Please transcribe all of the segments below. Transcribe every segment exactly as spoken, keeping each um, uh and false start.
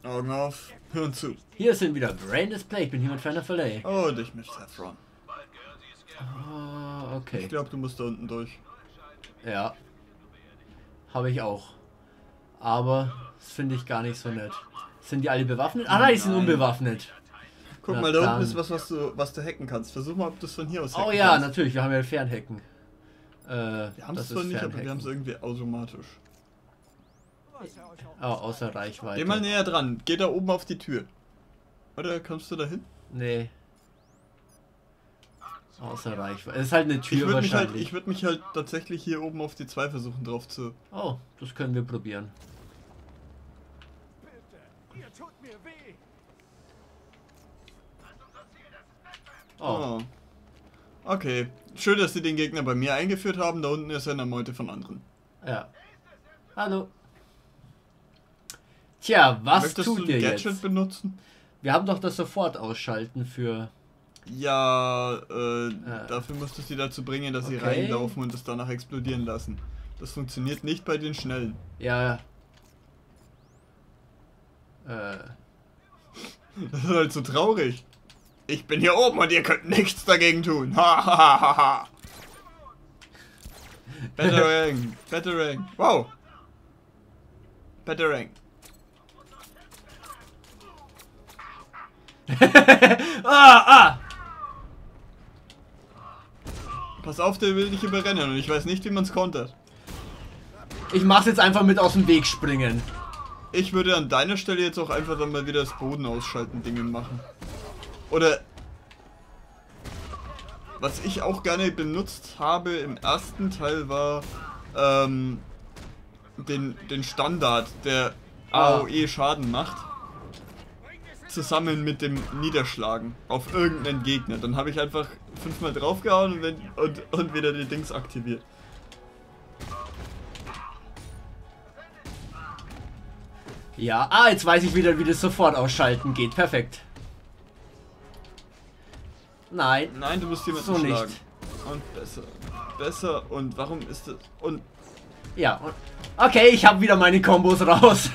Augen auf, Hirn zu. Hier sind wieder Brain Display, ich bin hier mit Ferner Verlay. Oh, dich mit Saffron. Ah, okay. Ich glaube, du musst da unten durch. Ja. Habe ich auch. Aber das finde ich gar nicht so nett. Sind die alle bewaffnet? Ah nein, die sind Nein. unbewaffnet. Guck Na, mal, da dann. unten ist was, was du, was du hacken kannst. Versuch mal, ob du es von hier aus hacken Oh ja, kannst. natürlich, wir haben ja Fernhacken. Äh, Wir haben es das zwar ist nicht, aber wir Fernhacken. haben es irgendwie automatisch. Oh, außer Reichweite. Geh mal näher dran. Geh da oben auf die Tür. Oder kommst du da hin? Nee. Außer Reichweite. Es ist halt eine Tür Ich würde mich, halt, wahrscheinlich. ich würd mich halt tatsächlich hier oben auf die zwei versuchen drauf zu... Oh, das können wir probieren. Bitte, ihr tut mir weh. Oh. Oh. Okay. Schön, dass sie den Gegner bei mir eingeführt haben. Da unten ist eine Meute von anderen. Ja. Hallo. Tja, was Möchtest tut du ihr ein Gadget jetzt? benutzen? Wir haben doch das sofort ausschalten für... Ja, äh, Äh. dafür musst du sie dazu bringen, dass sie Okay. reinlaufen und es danach explodieren lassen. Das funktioniert nicht bei den Schnellen. Ja. Äh. Das ist halt so traurig. Ich bin hier oben und ihr könnt nichts dagegen tun. Ha ha ha ha ha. Batarang, Batarang. Wow. Batarang. ah, ah! Pass auf, der will dich überrennen und ich weiß nicht, wie man es kontert. Ich mach's jetzt einfach mit aus dem Weg springen. Ich würde an deiner Stelle jetzt auch einfach dann mal wieder das Boden ausschalten Dingen machen. Oder was ich auch gerne benutzt habe im ersten Teil war ähm, den, den Standard, der Ah. A O E Schaden macht, zusammen mit dem Niederschlagen auf irgendeinen Gegner. Dann habe ich einfach fünfmal draufgehauen und, wenn, und, und wieder die Dings aktiviert. Ja, ah, jetzt weiß ich wieder, wie das sofort ausschalten geht. Perfekt. Nein. Nein, du musst jemanden So nicht. schlagen. Und besser. Besser. Und warum ist das... Und... Ja, und okay, ich habe wieder meine Kombos raus.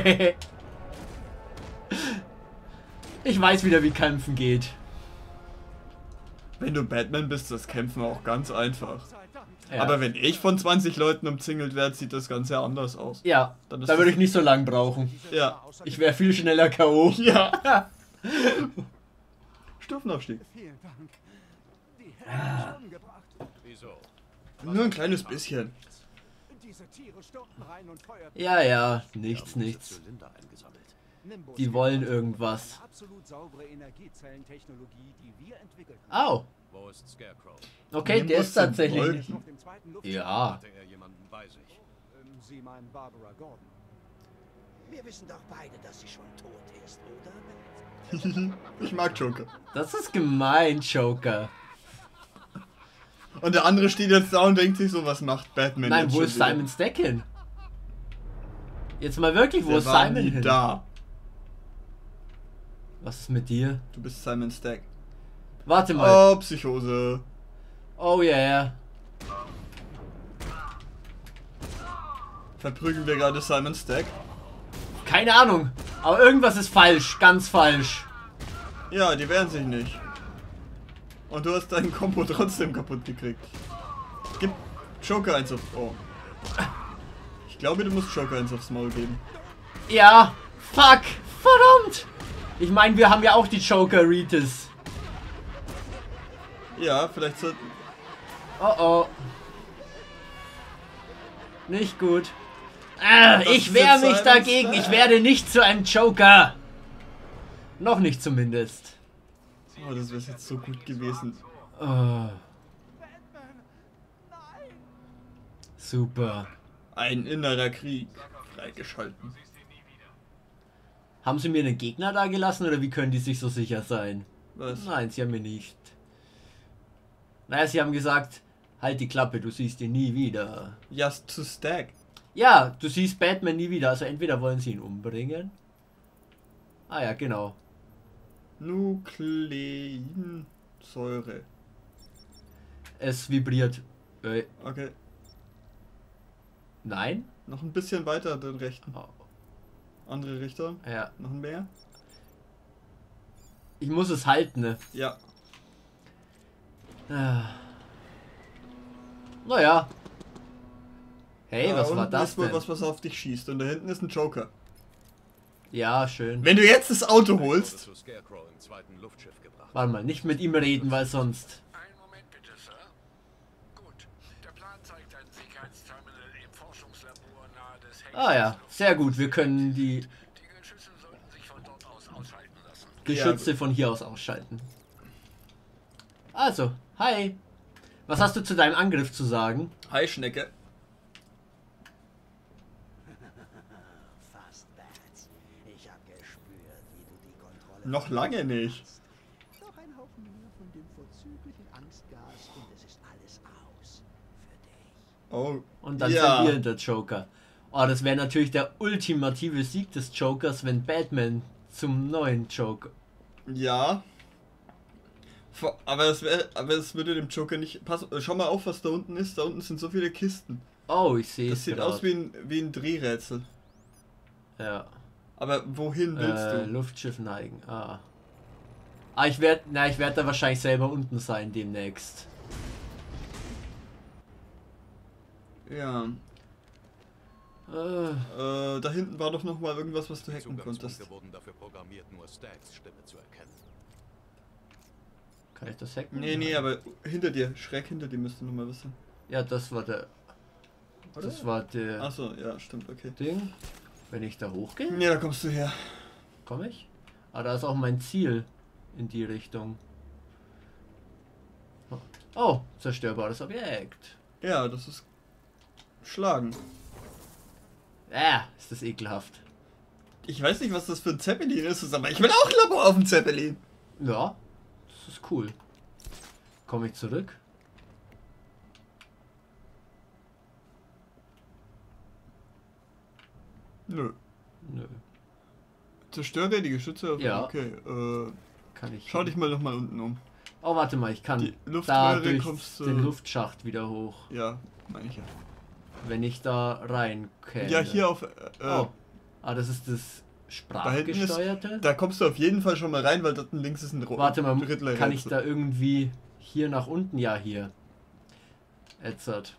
Ich weiß wieder, wie kämpfen geht. Wenn du Batman bist, ist das Kämpfen auch ganz einfach. Sei Dank. Ja, Aber wenn ich von zwanzig Leuten umzingelt werde, sieht das Ganze anders aus. ja, Dann ist da würde das- ich nicht so lang brauchen. Ja. Ich wäre viel schneller K O Ja. Stufenaufstieg. Vielen Dank. Die hätten mich umgebracht. Wieso? Nur ein kleines bisschen. Diese Tiere stürmten rein und feuerten. Ja, ja, nichts, Haben nichts. diese Zylinder eingesammelt. Nimbus Die wollen irgendwas. Eine absolut saubere Energiezellentechnologie, die wir entwickelt haben. Au, Wo ist Scarecrow? okay, der Nimbus ist sind tatsächlich Wolken. nicht. Auf dem zweiten Luft. Ja, Hatte er jemanden bei sich? Ähm, Sie meinen Barbara Gordon. Wir wissen doch beide, dass sie schon tot ist, oder? Ich mag Joker. das ist gemein, Joker. Und der andere steht jetzt da und denkt sich so, was macht Batman Nein, jetzt wo schon ist wieder? Simon Stack hin? Jetzt mal wirklich, wo Der ist war Simon nie hin? da. Was ist mit dir? Du bist Simon Stack. Warte mal. Oh, Psychose. Oh yeah. Verprügeln wir gerade Simon Stack? Keine Ahnung. Aber irgendwas ist falsch. Ganz falsch. Ja, die wehren sich nicht. Und du hast deinen Kombo trotzdem kaputt gekriegt. Gib Joker eins auf... Oh. Ich glaube, du musst Joker eins aufs Maul geben. Ja. Fuck. Verdammt. Ich meine, wir haben ja auch die Joker-Ritas. Ja, vielleicht sollten... Oh oh. Nicht gut. Ah, Das ich ist wehre jetzt mich Simon dagegen. Stack. Ich werde nicht zu einem Joker. Noch nicht zumindest. Oh, das wäre jetzt so gut gewesen. Oh, Batman! Nein! super. Ein innerer Krieg. Freigeschalten. Haben sie mir einen Gegner da gelassen oder wie können die sich so sicher sein? Was? Nein, sie haben mir nicht. Naja, sie haben gesagt, halt die Klappe, du siehst ihn nie wieder. Just to stack. Ja, du siehst Batman nie wieder. Also entweder wollen sie ihn umbringen. Ah ja, genau. Nukleinsäure. Es vibriert. Äh, Okay. nein? Noch ein bisschen weiter den rechten. Oh. Andere Richtung. Ja. Noch ein mehr? Ich muss es halten, ne? Ja. Ah. Naja. Hey, Da was war unten das ist wohl denn? was, was auf dich schießt. Und da hinten ist ein Joker. Ja, schön. Wenn du jetzt das Auto Wurde holst. zu Scarecrow im zweiten Luftschiff gebracht. Warte mal, nicht mit ihm reden, weil sonst... Einen Moment bitte, Sir. Gut. Der Plan zeigt ein Sicherheitsterminal im Forschungslabor nahe des Hangars. Ah ja, sehr gut. Wir können die Die Geschütze sollten sich von dort aus ausschalten lassen. Geschütze von hier aus ausschalten. Also, hi. Was hast du zu deinem Angriff zu sagen? Hi, Schnecke. Fast Bats. Ich hab gespürt, wie du die Kontrolle... Noch lange nicht. Noch ein Haufen mehr von dem vorzüglichen Angstgas und es ist alles aus. Für dich. Oh. Und dann ja. verliert der Joker. Oh, das wäre natürlich der ultimative Sieg des Jokers, wenn Batman zum neuen Joker... Ja. Vor- Aber es, wär, aber es würde dem Joker nicht passen. Schau mal auf, was da unten ist. Da unten sind so viele Kisten. Oh, ich sehe Das es sieht grad. aus wie ein, wie ein Drehrätsel. Ja. Aber wohin willst Äh, du? Luftschiff neigen. Ah. Ah, ich werde, na, ich werde da wahrscheinlich selber unten sein demnächst. Ja. Äh, Äh, da hinten war doch noch mal irgendwas, was du Die hacken konntest. Zugangspunkte wurden dafür programmiert, nur Stags Stimme zu erkennen. kann ich das hacken? Nee, nee, aber hinter dir, schräg hinter dir müsste noch mal was sein. Ja, das war der. Oder? Das war der Achso, ja, stimmt, okay. Ding. Wenn ich da hochgehe, Nee, da kommst du her. komme ich. Ah, da ist auch mein Ziel in die Richtung. Oh, zerstörbares Objekt. Ja, das ist Schlagen. Ah, ist das ekelhaft. Ich weiß nicht, was das für ein Zeppelin ist, aber ich will auch ein Labor auf dem Zeppelin. Ja, das ist cool. Komme ich zurück? Nö. Nö. Zerstöre die Geschütze? Ja. Okay, äh, Kann ich. schau dich mal noch mal unten um. Oh, warte mal, ich kann Die da Luftröhre durch kommst du... den Luftschacht wieder hoch. Ja, meine ich ja. Wenn ich da rein käme. Ja, hier auf... Äh, Oh. Ah, das ist das da hinten ist... Sprachgesteuerte? Da kommst du auf jeden Fall schon mal rein, weil dort links ist ein Ro Warte mal, Riddler kann ich da irgendwie hier nach unten? Ja, hier. Edzard.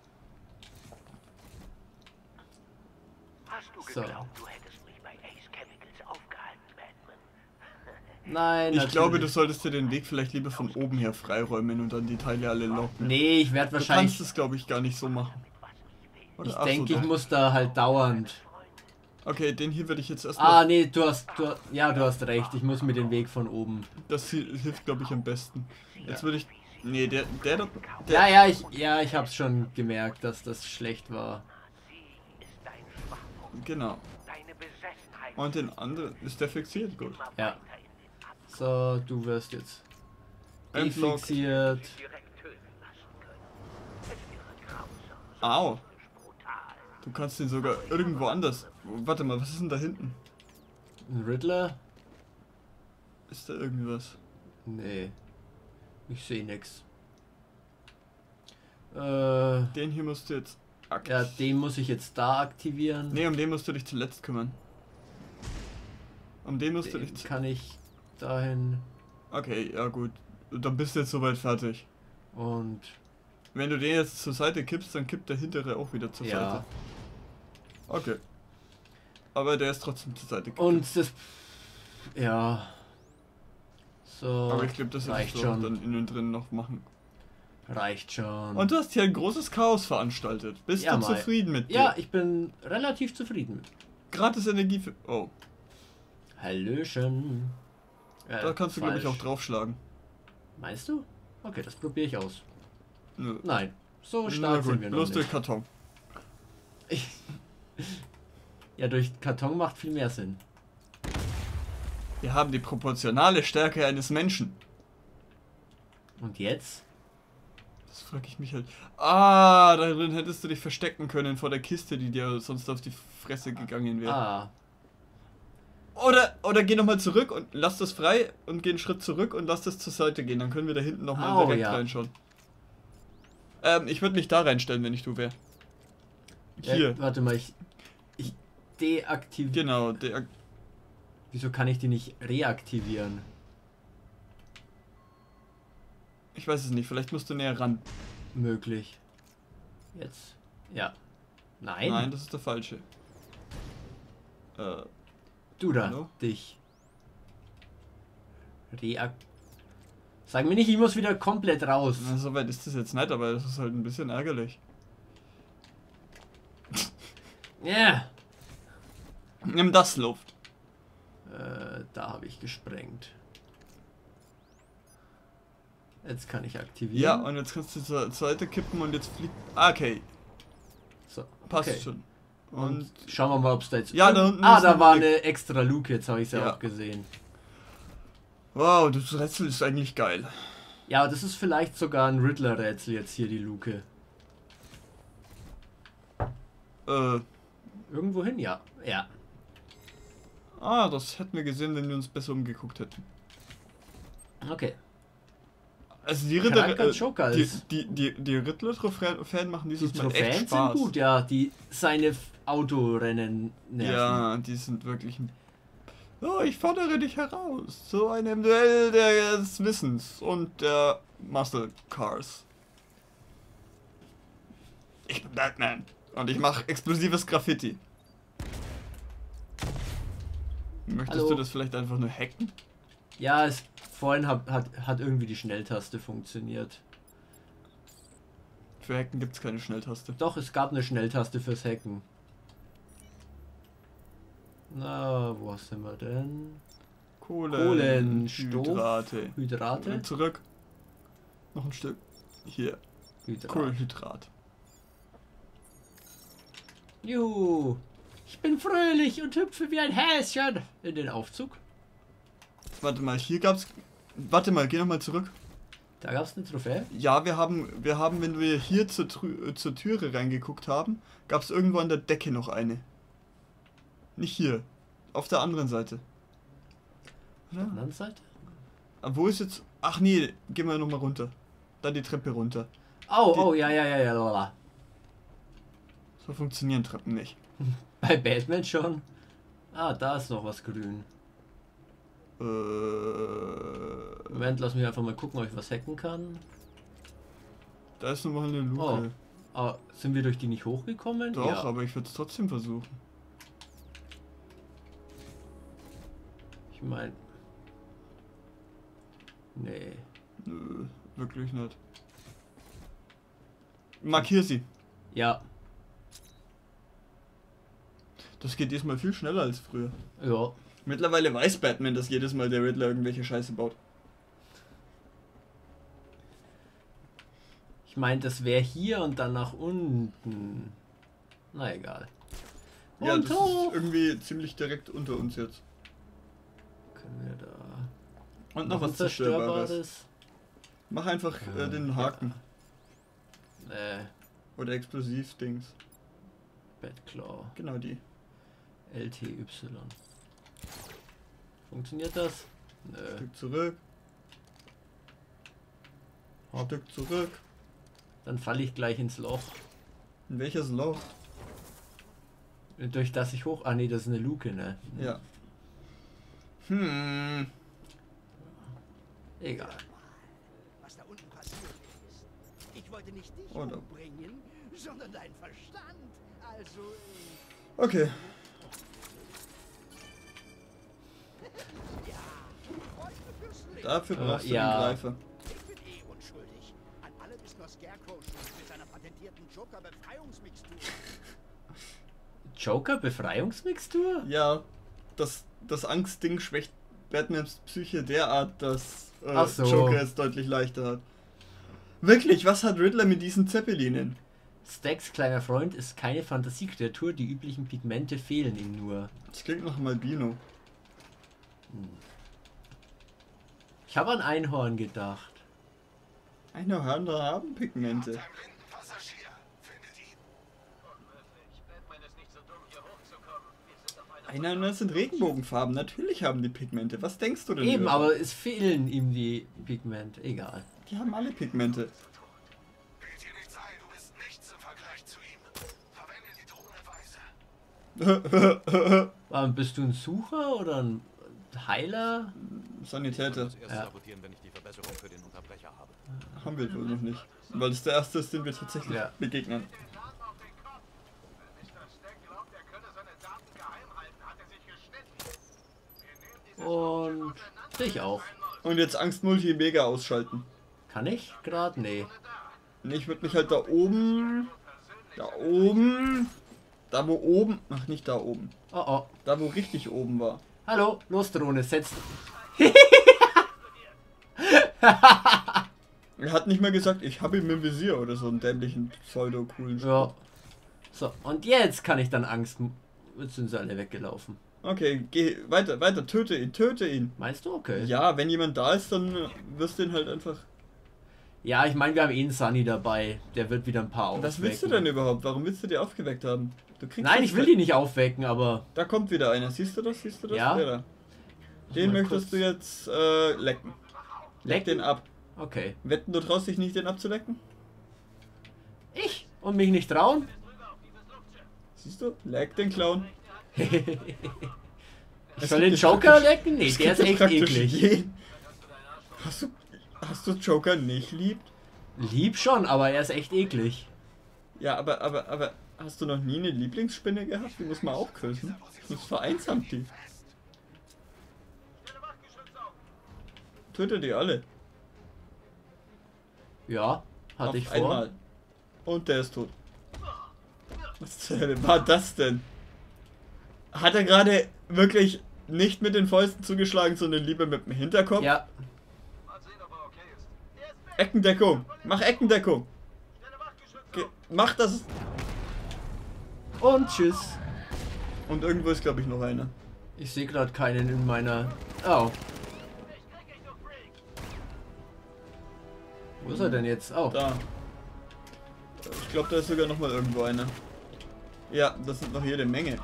Hast du So. geglaubt, du hättest mich bei Ace Chemicals aufgehalten, Batman? Nein, Ich glaube, du natürlich. solltest dir den Weg vielleicht lieber von oben her freiräumen und dann die Teile alle locken. Nee, ich werde Du kannst wahrscheinlich... es, glaube ich, gar nicht so machen. Oder- Ich ach so, denke, ich doch. muss da halt dauernd... Okay, den hier würde ich jetzt Ah, erstmal... nee, du hast... Du, ja, du hast recht. Ich muss mir den Weg von oben... Das hier hilft, glaube ich, am besten. Jetzt Ja. würde ich... Nee, der... Der, der, der Ja, ja, ich, ja, ich hab's schon gemerkt, dass das schlecht war. Sie ist dein Schwachpunkt, Genau. deine Besessenheit. Und den anderen... Ist der fixiert? Gut. Ja. So, du wirst jetzt Endlock. defixiert. direkt töten lassen können. Es wäre grausam, Au. brutal. Du kannst den sogar irgendwo anders... Warte mal, was ist denn da hinten? Ein Riddler? Ist da irgendwas? Nee. Ich sehe nix. Äh, Den hier musst du jetzt... Ak ja, den muss ich jetzt da aktivieren. Nee, um den musst du dich zuletzt kümmern. Um den musst du dich... Den zu- kann ich dahin Okay, ja gut. Dann bist du jetzt soweit fertig. und Wenn du den jetzt zur Seite kippst, dann kippt der hintere auch wieder zur ja. Seite. Okay. Aber der ist trotzdem zur Seite gekippt. Und das... Ja. So, Aber ich glaube, das reicht hättest du auch schon. dann innen drin noch machen. Reicht schon. Und du hast hier ein großes Chaos veranstaltet. Bist Ja, du Mai. zufrieden mit dir? Ja, ich bin relativ zufrieden mit. Gratis Energie für... Oh, Hallöchen. Äh, da kannst du glaube ich falsch. auch draufschlagen. Meinst du? Okay, das probiere ich aus. Nö. Nein, so Na stark gut, sind wir noch bloß nicht. durch Karton. Ja, durch Karton macht viel mehr Sinn. Wir haben die proportionale Stärke eines Menschen. Und jetzt? Das frage ich mich halt. Ah, da drin hättest du dich verstecken können vor der Kiste, die dir sonst auf die Fresse gegangen wäre. Ah, Oder, oder geh nochmal zurück und lass das frei und geh einen Schritt zurück und lass das zur Seite gehen. Dann können wir da hinten nochmal Au, direkt ja. reinschauen. Ähm, ich würde mich da reinstellen, wenn ich du wäre. Hier. ja, warte mal, ich, ich deaktiviere. Genau, der, Wieso kann ich die nicht reaktivieren? Ich weiß es nicht, vielleicht musst du näher ran. Möglich. Jetzt. Ja. Nein. Nein, das ist der falsche. Äh, Du da. Hallo? Dich. Reak. Sag mir nicht, ich muss wieder komplett raus. na, so weit ist das jetzt nicht, aber das ist halt ein bisschen ärgerlich. Ja. Nimm das Luft. Äh, da habe ich gesprengt. Jetzt kann ich aktivieren. Ja, und jetzt kannst du zur zur Seite kippen und jetzt fliegt. Ah, okay, so, passt okay. schon. Und Und schauen wir mal, ob es da jetzt... Ja, da unten ah, ist da noch war eine- eine extra Luke, jetzt habe ich es ja Ja. auch gesehen. wow, das Rätsel ist eigentlich geil. Ja, das ist vielleicht sogar ein Riddler-Rätsel jetzt hier, die Luke. Äh, Irgendwo hin, ja. Ja. ah, das hätten wir gesehen, wenn wir uns besser umgeguckt hätten. Okay. Also die Kranker Ritter, äh, Joker die, ist- die, die, die Riddler-Trophäen machen Die dieses Mal echt Trophäen Spaß. sind gut, ja. Die seine F- Autorennen nerven. Ja, die sind wirklich ein... Oh, ich fordere dich heraus zu einem Duell des Wissens und der Muscle Cars. Ich bin Batman und ich mache explosives Graffiti. Möchtest Hallo. du das vielleicht einfach nur hacken? Ja, es, vorhin hat, hat, hat irgendwie die Schnelltaste funktioniert. Für Hacken gibt es keine Schnelltaste. Doch, es gab eine Schnelltaste fürs Hacken. Na, wo sind wir denn? Kohlen, Kohlenstoff, Hydrate. Hydrate? Zurück. Noch ein Stück. Hier. Hydrat. Kohlenhydrat. Juhu. Ich bin fröhlich und hüpfe wie ein Häschen in den Aufzug. Warte mal, hier gab's. Warte mal, geh nochmal zurück. Da gab es eine Trophäe. Ja, wir haben, wir haben, wenn wir hier zur, Trü- äh, zur Türe reingeguckt haben, gab es irgendwo an der Decke noch eine. Nicht hier. Auf der anderen Seite. Auf der anderen Seite? Aber wo ist jetzt. Ach nee, gehen wir nochmal runter. Dann die Treppe runter. Oh, Die- oh, ja, ja, ja, ja, lala. So funktionieren Treppen nicht. Bei Batman schon. Ah, da ist noch was grün. Äh. Moment, lass mich einfach mal gucken, ob ich was hacken kann. Da ist nochmal eine Luke. Oh. Ah, sind wir durch die nicht hochgekommen? Doch, Ja. aber ich würde es trotzdem versuchen. Ich meine. Nee. Nö, wirklich nicht. Markier sie. Ja. Das geht diesmal viel schneller als früher. Ja. Mittlerweile weiß Batman, dass jedes Mal der Riddler irgendwelche Scheiße baut. Ich meine, das wäre hier und dann nach unten. Na egal. Ja, Und das hoch. ist irgendwie ziemlich direkt unter uns jetzt. Können wir da. Und noch was Zerstörbares. Zerstörbares? Mach einfach äh, den Haken. Äh, Oder Explosivdings. Batclaw. Genau die. L T Y. Funktioniert das? Nö. Stück zurück. Hopp. Stück zurück. Dann falle ich gleich ins Loch. In welches Loch? Durch das ich hoch. Ah nee, das ist eine Luke, ne? Ja. Hm. Egal. Was da unten passiert ist. Ich wollte nicht dich Oh, da. umbringen, sondern deinen Verstand. Also, äh, Okay. Freunde fürs Leben. Dafür Äh, brauchst du ja. den Greifer. Ich bin eh unschuldig. An allem ist nur Scarecrow schuld mit seiner patentierten Joker-Befreiungsmixtur. Joker Befreiungsmixtur? Ja. Das, das Angstding schwächt Batmans Psyche derart, dass äh, Ach so. Joker es deutlich leichter hat. Wirklich, was hat Riddler mit diesen Zeppelinen? Stacks kleiner Freund ist keine Fantasiekreatur, die üblichen Pigmente fehlen ihm nur. Das klingt nach Malbino. Ich habe an Einhorn gedacht. Einhörner haben Pigmente. Einem blinden Passagier. Findet ihn. Einhörner sind Regenbogenfarben, natürlich haben die Pigmente. Was denkst du denn? Eben, über- aber es fehlen ihm die Pigmente. Egal. Die haben alle Pigmente. Bild dir nichts ein, du bist nichts im Vergleich zu ihm. Verwende die Drohne weise. Ähm, bist du ein Sucher oder ein Heiler? Sanitäter. Ich muss erst Ja. sabotieren, wenn ich die Verbesserung für den Unterbrecher habe. Haben wir wohl noch nicht. Weil es der erste ist, den wir tatsächlich Ja. begegnen. Und dich auch. Und jetzt Angst Multi Mega ausschalten. Kann ich gerade? Nee. Und ich würde mich halt da oben. Da oben. Da wo oben. Ach, nicht da oben. Oh oh. Da wo richtig oben war. Hallo, los Drohne, setz. Er hat nicht mal gesagt, ich habe ihn im Visier oder so einen dämlichen pseudo-coolen Ja. So, und jetzt kann ich dann Angst. Jetzt sind sie alle weggelaufen. Okay, geh weiter, weiter, töte ihn, töte ihn. Meinst du? Okay. Ja, wenn jemand da ist, dann wirst du ihn halt einfach. Ja, ich meine, wir haben eh einen Sunny dabei. Der wird wieder ein paar aufwecken. Was willst du denn überhaupt? Warum willst du die aufgeweckt haben? Du kriegst Nein, jetzt ich will halt- die nicht aufwecken, aber... Da kommt wieder einer. Siehst du das? Siehst du das? Ja. Der da. Den mal möchtest kurz- du jetzt äh, lecken. Leck Lecken? den ab. Okay. Wetten, du traust dich nicht, den abzulecken? Ich? Und mich nicht trauen? Siehst du? Leck den Clown. Ich Es soll gibt den ja Joker praktisch- lecken? Nee, es der gibt ist ja echt praktisch eklig. jeden- Hast du, hast du Joker nicht lieb? Lieb schon, aber er ist echt eklig. Ja, aber, aber, aber hast du noch nie eine Lieblingsspinne gehabt? Die muss man auch küssen. Das vereinsamt die. Töte die alle. Ja, hatte Auf ich vor. einmal. Und der ist tot. Was zur Hölle war das denn? Hat er gerade wirklich nicht mit den Fäusten zugeschlagen, sondern lieber mit dem Hinterkopf? Ja, Eckendeckung. Mach Eckendeckung. Ge mach das. und tschüss. Und irgendwo ist, glaube ich, noch einer. Ich sehe gerade keinen in meiner... Oh. Wo ist er denn jetzt? Oh. Da. Ich glaube, da ist sogar noch mal irgendwo einer. Ja, das sind noch jede Menge.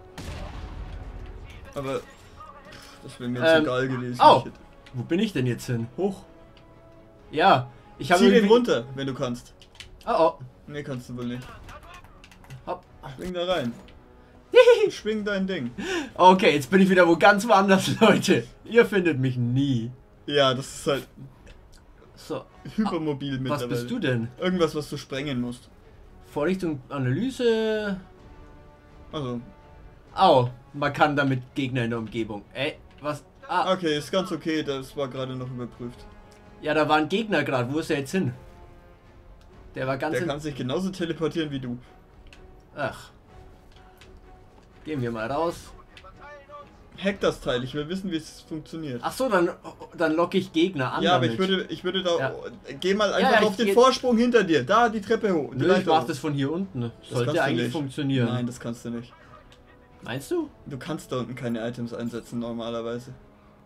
Aber pff, das wäre mir jetzt Ähm, egal gewesen. au! Ich hätte- Wo bin ich denn jetzt hin? Hoch. Ja, ich habe Zieh den irgendwie... runter, wenn du kannst. Oh, oh. Nee, kannst du wohl nicht. Hopp. Schwing da rein. Schwing dein Ding. Okay, jetzt bin ich wieder wo ganz woanders, Leute. Ihr findet mich nie. Ja, das ist halt So, hypermobil mittlerweile. was bist du denn? Irgendwas, was du sprengen musst. Vorrichtung, Analyse... Also, Au, man kann damit Gegner in der Umgebung. Ey, was? Ah, okay, ist ganz okay, das war gerade noch überprüft. ja, da war ein Gegner gerade. Wo ist er jetzt hin? Der war ganz Der in... kann sich genauso teleportieren wie du. Ach. Gehen wir mal raus. Hack das Teil, ich will wissen, wie es funktioniert. Ach so, dann, dann locke ich Gegner an Ja, aber damit. ich würde, ich würde da. Ja. Geh mal Ja, einfach ja, auf ich den geh- Vorsprung hinter dir. Da die Treppe hoch. die Nö, ich Leiter mach hoch. das von hier unten. Das kannst Sollte du eigentlich nicht. funktionieren. Nein, das kannst du nicht. Meinst du? Du kannst da unten keine Items einsetzen normalerweise.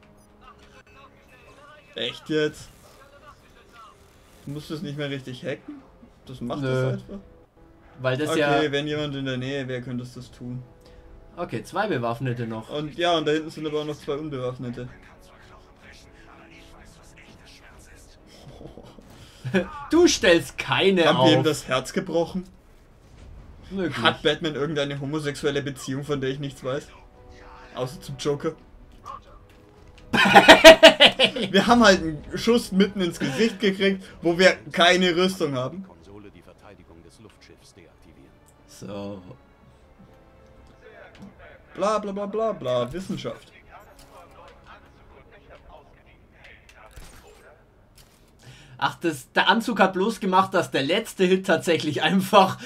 Echt jetzt? Du musst es nicht mehr richtig hacken? Das macht Nö. das einfach? Weil das Okay, ja... wenn jemand in der Nähe wäre, könntest du das tun. Okay, zwei Bewaffnete noch. Und ja, und da hinten sind aber auch noch zwei Unbewaffnete. Du stellst keine Haben wir ihm auf. das Herz gebrochen? Möglich. Hat Batman irgendeine homosexuelle Beziehung, von der ich nichts weiß? Außer zum Joker. Wir haben halt einen Schuss mitten ins Gesicht gekriegt, wo wir keine Rüstung haben. Konsole die Verteidigung des Luftschiffs deaktivieren. So. Bla bla bla bla bla. Wissenschaft. Ach, das, der Anzug hat bloß gemacht, dass der letzte Hit tatsächlich einfach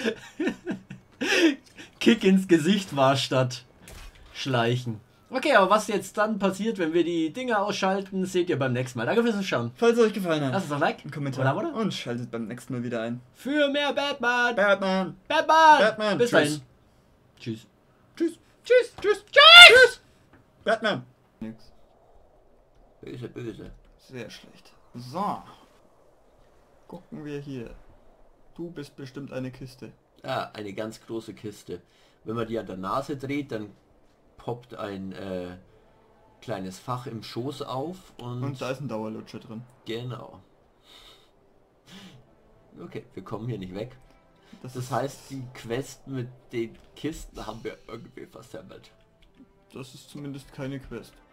Kick ins Gesicht war statt Schleichen. Okay, aber was jetzt dann passiert, wenn wir die Dinger ausschalten, seht ihr beim nächsten Mal. Danke fürs Zuschauen. Falls es euch gefallen hat, Lasst uns ein Like, einen Kommentar oder, oder? und schaltet beim nächsten Mal wieder ein. Für mehr Batman. Batman. Batman. Batman. Bis Tschüss. dahin. Tschüss. Tschüss. Tschüss. Tschüss. Tschüss. Batman. Nix. Böse, böse. Sehr schlecht. So. Gucken wir hier. Du bist bestimmt eine Kiste. Ah, eine ganz große Kiste. Wenn man die an der Nase dreht, dann poppt ein äh, kleines Fach im Schoß auf und, Und da ist ein Dauerlutscher drin. genau. Okay, wir kommen hier nicht weg. Das, Das ist, heißt, die Quest mit den Kisten haben wir irgendwie versemmelt. das ist zumindest keine Quest.